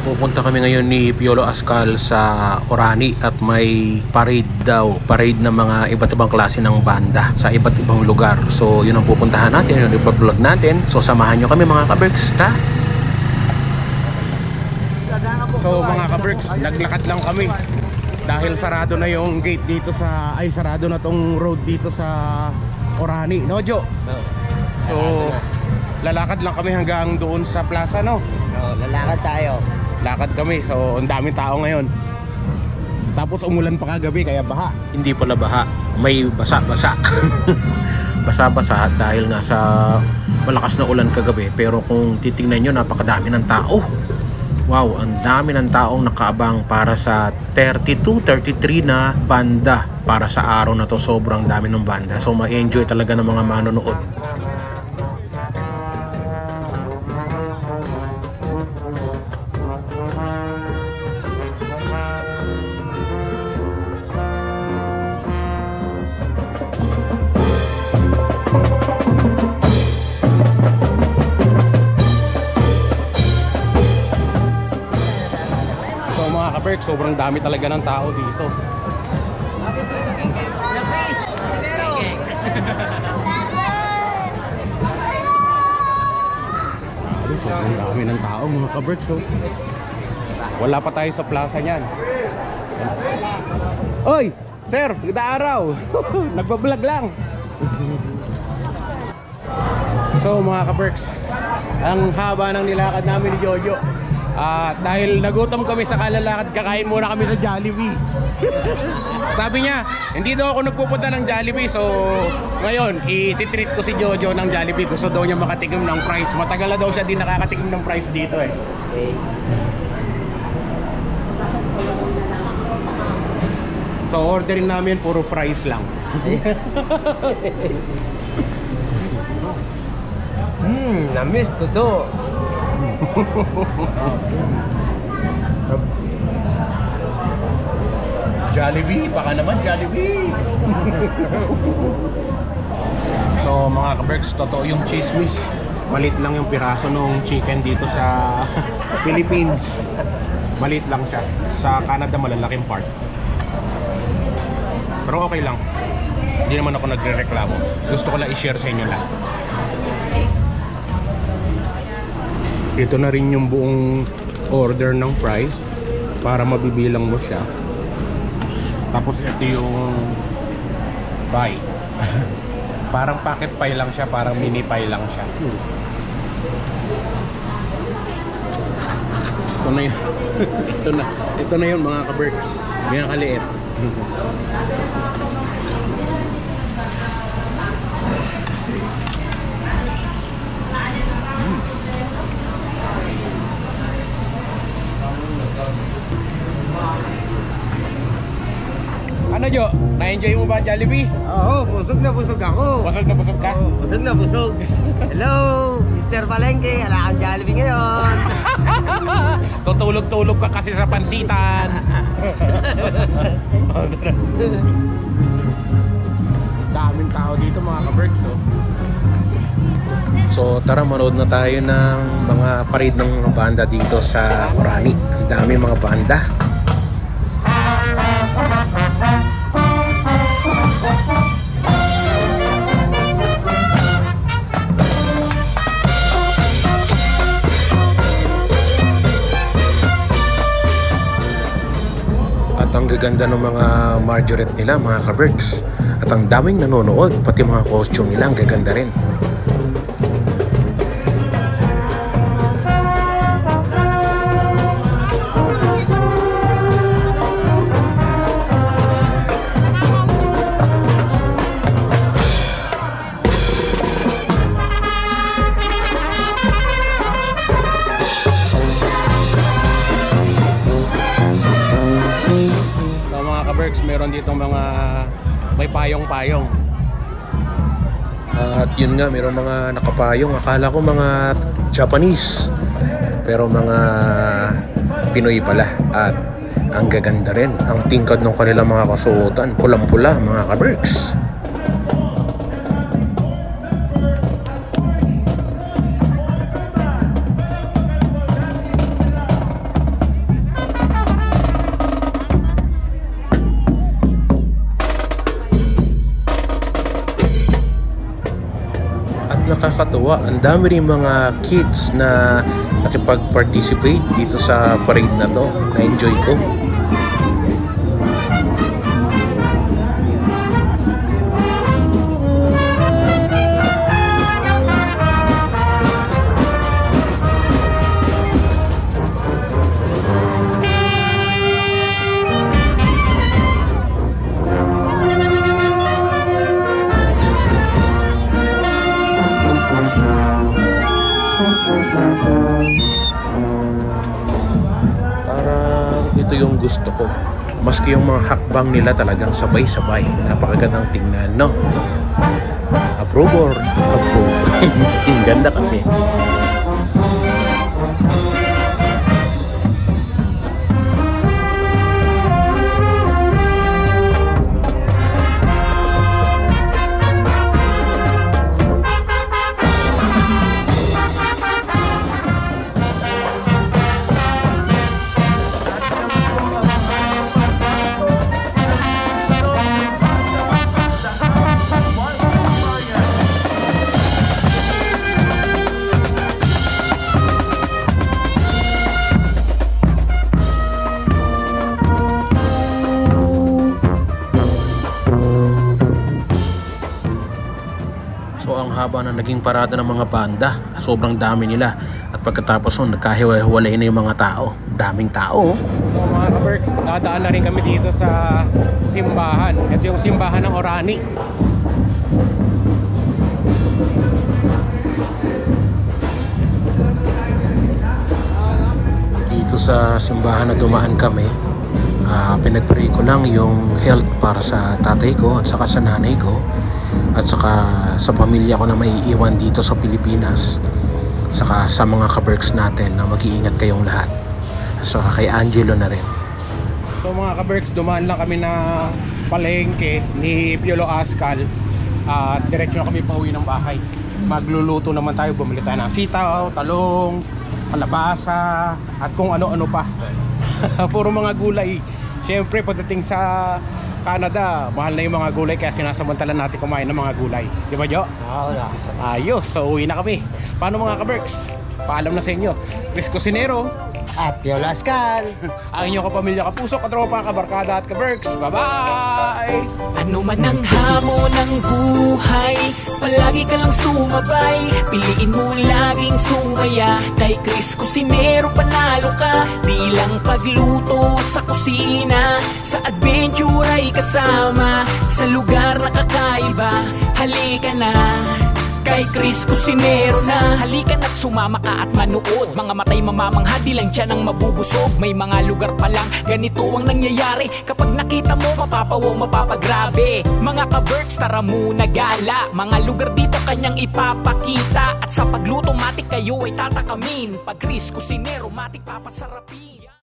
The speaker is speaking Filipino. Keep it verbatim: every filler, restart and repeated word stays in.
Pupunta kami ngayon ni Piolo Ascal sa Orani at may parade daw, parade ng mga iba't ibang klase ng banda sa iba't ibang lugar. So yun ang pupuntahan natin, yun ang iba-vlog natin. So samahan nyo kami mga ka-Berks, ta? So mga ka-Berks, naglakad lang kami dahil sarado na yung gate dito sa, ay sarado na tong road dito sa Orani, no Jo? So lalakad lang kami hanggang doon sa plaza, no? So, lalakad tayo. Lakad kami, so ang daming tao ngayon. Tapos umulan pa kagabi kaya baha. Hindi pala baha, may basa-basa. Basa-basa dahil nga sa malakas na ulan kagabi. Pero kung titingnan nyo, napakadami ng tao. Wow, ang dami ng taong nakaabang para sa thirty-two, thirty-three na banda. Para sa araw na to, sobrang dami ng banda. So ma-enjoy talaga ng mga manonood. Sobrang dami talaga ng tao dito. Sobrang dami ng tao mga ka-Berks. So, wala pa tayo sa plaza niyan. Oy, sir, ganda araw. Nagbablog lang. So mga ka-Berks, ang haba ng nilakad namin ni Jojo. Uh, dahil nagutom kami sa kalalakad, kakain muna kami sa Jollibee. Sabi niya, hindi daw ako nagpupunta ng Jollibee. So ngayon, i-treat ko si Jojo ng Jollibee. Gusto daw niya makatikim ng fries. Matagal na daw siya din nakakatikim ng fries dito eh. Okay. So ordering namin puro fries lang. Hmm, na-miss to do. Jollibee, baka naman Jollibee. So mga ka-Berks, totoo yung chismis. Malit lang yung piraso ng chicken dito sa Philippines. Malit lang siya. Sa Canada malalaking part. Pero okay lang. Hindi naman ako nagre-reklamo. Gusto ko lang i-share sa inyo lang. Ito na rin yung buong order ng fries para mabibilang mo siya. Tapos ito yung pie. Parang pocket pie lang siya, parang mini pie lang siya. Ito na yun. ito na, ito na yun mga ka-Berks. Ganyan kaliit. Ano Jo? Na-enjoy mo ba ang Jollibee? Oo, busog na busog ako. Busog na busog ka? Oo, busog na busog. Hello, Mister Palengke. Ala kang Jollibee ngayon. Tutulog-tulog ka kasi sa pansitan. Daming tao dito mga ka-Berks. Oh. So tara, manood na tayo ng mga parade ng banda dito sa Orani. Ang dami mga banda. At ang gaganda ng mga margarette nila mga ka-Berks. At ang daming nanonood, pati mga costume nila ang gaganda rin. Meron dito mga may payong-payong. At yun nga, meron mga nakapayong. Akala ko mga Japanese, pero mga Pinoy pala. At ang gaganda rin. Ang tingkad ng kanilang mga kasuotan, pulang-pula mga ka-Berks. nakakatuwa. Ang dami rin mga kids na nakipag-participate dito sa parade na to. Na-enjoy ko. Parang ito yung gusto ko. Maski yung mga hakbang nila talagang sabay-sabay. Napakagandang tingnan, no? Approve or approve? Ganda kasi. So ang haba na naging parada ng mga banda, sobrang dami nila. At pagkatapos nun, nagkahiwa-hiwalay na yung mga tao. Daming tao. So mga ka-Berks, dadaan na rin kami dito sa simbahan. Ito yung simbahan ng Orani. Dito sa simbahan na dumaan kami, uh, pinag-pray ko lang yung health para sa tatay ko at saka sa nanay ko. At saka sa pamilya ko na maiiwan dito sa Pilipinas. Saka sa mga ka-Berks natin na mag-iingat kayong lahat. Saka kay Angelo na rin. So mga ka-Berks, dumaan lang kami na palengke ni Piolo Ascal. At uh, diretso na kami pauwi ng bahay. Magluluto naman tayo, bumili tayo ng sitaw, talong, kalabasa, at kung ano-ano pa. Puro mga gulay. Siyempre pagdating sa Canada, mahal na yung mga gulay kaya sinasamantalan natin kumain ng mga gulay. Di ba, Jo? Oo na. Ayos, so uwi na kami. Paano mga ka-Berks? Paalam na sa inyo. Chris Cusinero At Piolo Ascal. ang inyong kapamilya, kapuso, katropa, kabarkada at ka-Berks. Bye-bye! Ano man ang hamon ng buhay, palagi ka lang sumabay. Piliin mo laging sumaya. Kay Chris Cusinero panalo ka. Di lang pagluto at sa kusina, sa adventure ay kasama. Sa lugar na kakaiba, halika na kay Chris Cusinero na. Halika na't sumama ka at manood. Mga matay mamamangha, di lang dyan ang mabubusog. May mga lugar pa lang ganito ang nangyayari. Kapag nakita mo, mapapawaw, mapapagrabe. Mga ka-Berks, tara muna gala. Mga lugar dito kanyang ipapakita. At sa pagluto, matik kayo ay tatakamin. Pag Chris Cusinero, matik papasarapin.